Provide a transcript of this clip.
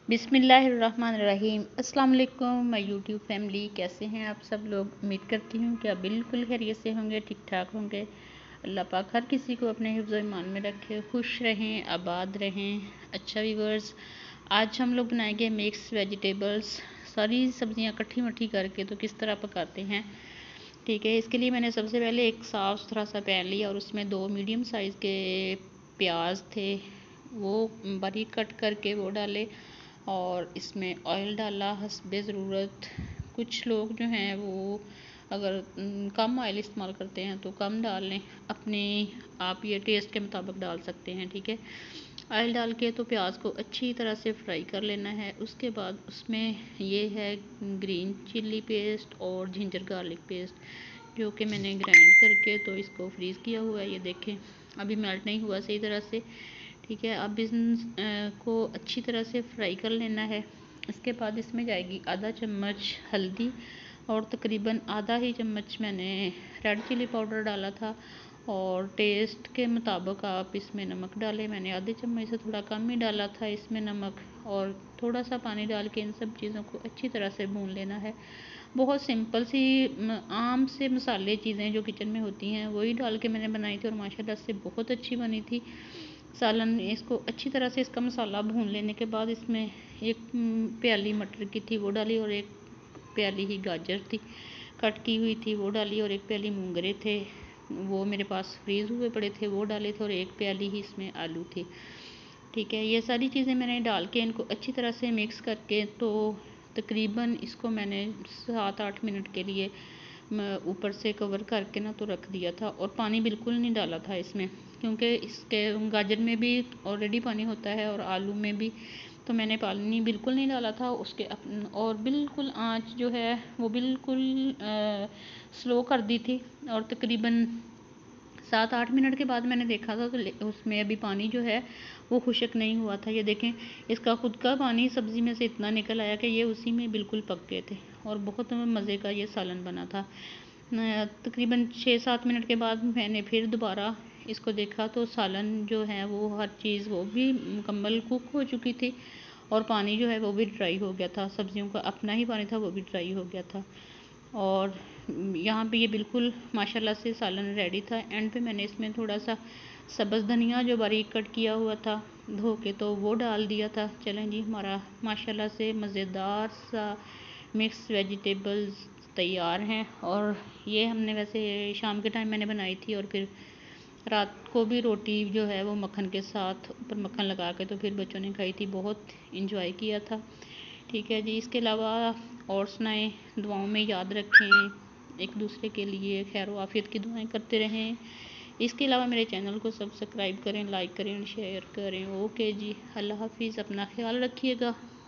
बिस्मिल्लाहिर्रहमानिर्रहीम। अस्सलाम वालेकुम माय यूट्यूब फैमिली, कैसे हैं आप सब लोग। उम्मीद करती हूँ कि आप बिल्कुल खैरियत से होंगे, ठीक ठाक होंगे। अल्लाह पाक हर किसी को अपने हिफ्ज़ ईमान में रखे, खुश रहें, आबाद रहें। अच्छा व्यूअर्स, आज हम लोग बनाएंगे मिक्स वेजिटेबल्स। सारी सब्जियाँ इकट्ठी मट्ठी करके तो किस तरह पकाते हैं, ठीक है। इसके लिए मैंने सबसे पहले एक साफ़ सुथरा सा पैन लिया और उसमें 2 मीडियम साइज़ के प्याज थे, वो बारीक कट करके वो डाले और इसमें ऑयल डाला हस्बे ज़रूरत। कुछ लोग जो हैं वो अगर कम ऑयल इस्तेमाल करते हैं तो कम डाल लें, अपने आप ये टेस्ट के मुताबिक डाल सकते हैं, ठीक है। ऑयल डाल के तो प्याज को अच्छी तरह से फ्राई कर लेना है। उसके बाद उसमें ये है ग्रीन चिल्ली पेस्ट और जिंजर गार्लिक पेस्ट, जो कि मैंने ग्राइंड करके तो इसको फ्रीज़ किया हुआ है। ये देखें, अभी मेल्ट नहीं हुआ सही तरह से, ठीक है। अब को अच्छी तरह से फ्राई कर लेना है। इसके बाद इसमें जाएगी आधा चम्मच हल्दी और तकरीबन आधा ही चम्मच मैंने रेड चिली पाउडर डाला था, और टेस्ट के मुताबिक आप इसमें नमक डालें। मैंने आधे चम्मच से थोड़ा कम ही डाला था इसमें नमक, और थोड़ा सा पानी डाल के इन सब चीज़ों को अच्छी तरह से भून लेना है। बहुत सिंपल सी आम से मसाले चीज़ें जो किचन में होती हैं वही डाल के मैंने बनाई थी और माशाल्लाह से बहुत अच्छी बनी थी सालन। इसको अच्छी तरह से इसका मसाला भून लेने के बाद इसमें एक प्याली मटर की थी वो डाली, और एक प्याली ही गाजर थी कट की हुई थी वो डाली, और एक प्याली मूंगरे थे वो मेरे पास फ्रीज़ हुए पड़े थे वो डाले थे, और एक प्याली ही इसमें आलू थे, ठीक है। ये सारी चीज़ें मैंने डाल के इनको अच्छी तरह से मिक्स करके तो तकरीबन इसको मैंने 7-8 मिनट के लिए ऊपर से कवर करके ना तो रख दिया था, और पानी बिल्कुल नहीं डाला था इसमें, क्योंकि इसके गाजर में भी ऑलरेडी पानी होता है और आलू में भी, तो मैंने पानी बिल्कुल नहीं डाला था उसके और बिल्कुल आंच जो है वो बिल्कुल स्लो कर दी थी। और तकरीबन 7-8 मिनट के बाद मैंने देखा था तो उसमें अभी पानी जो है वो खुश्क नहीं हुआ था। ये देखें, इसका खुद का पानी सब्ज़ी में से इतना निकल आया कि ये उसी में बिल्कुल पक गए थे, और बहुत मज़े का ये सालन बना था। तकरीबन 6-7 मिनट के बाद मैंने फिर दोबारा इसको देखा तो सालन जो है वो हर चीज़ वो भी मुकम्मल कुक हो चुकी थी, और पानी जो है वो भी ड्राई हो गया था, सब्जियों का अपना ही पानी था वो भी ड्राई हो गया था। और यहाँ पे ये बिल्कुल माशाल्लाह से सालन रेडी था। एंड पे मैंने इसमें थोड़ा सा सब्ज़ धनिया जो बारीक कट किया हुआ था धो के तो वो डाल दिया था। चलें जी, हमारा माशाल्लाह से मज़ेदार सा मिक्स वेजिटेबल्स तैयार हैं। और ये हमने वैसे शाम के टाइम मैंने बनाई थी, और फिर रात को भी रोटी जो है वो मक्खन के साथ ऊपर मक्खन लगा के तो फिर बच्चों ने खाई थी, बहुत इंजॉय किया था, ठीक है जी। इसके अलावा और सुनाएं, दुआओं में याद रखें, एक दूसरे के लिए खैर व आफियत की दुआएं करते रहें। इसके अलावा मेरे चैनल को सब्सक्राइब करें, लाइक करें, शेयर करें। ओके जी, अल्लाह हाफिज़, अपना ख्याल रखिएगा।